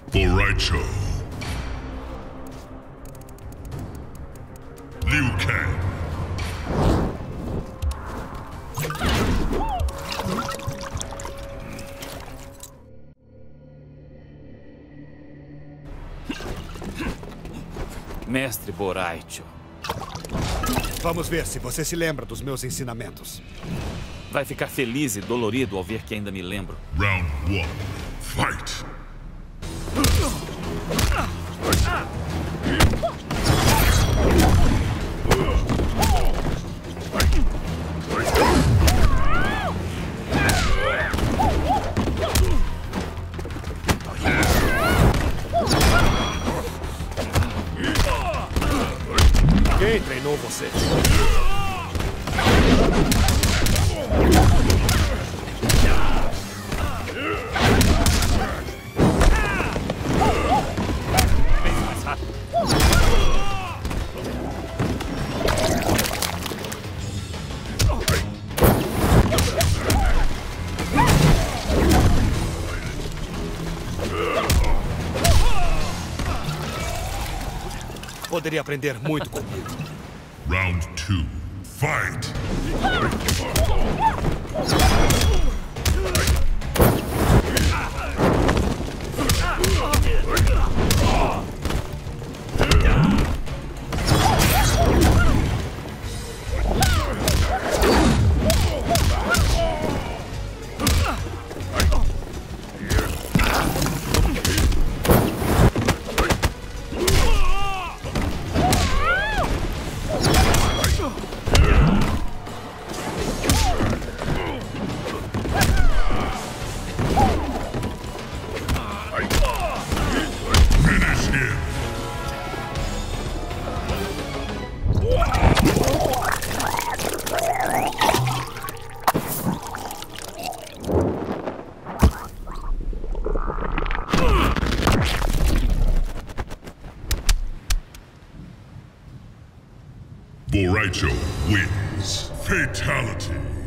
Bo Rai Cho. Liu Kang. Mestre Bo Rai Cho. Vamos ver se você se lembra dos meus ensinamentos. Vai ficar feliz e dolorido ao ver que ainda me lembro. Round 1. Fight! Quem treinou você? Poderia aprender muito comigo. Round 2. Fight! Bo Rai Cho wins. Fatality.